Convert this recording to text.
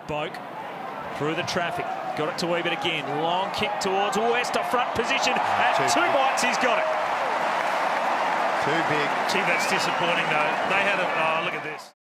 Spoke through the traffic. Got it to Weebit again. Long kick towards Westhoff, front position. At 2 bites, he's got it. Too big. Gee, that's disappointing, though. They had a... Oh, look at this.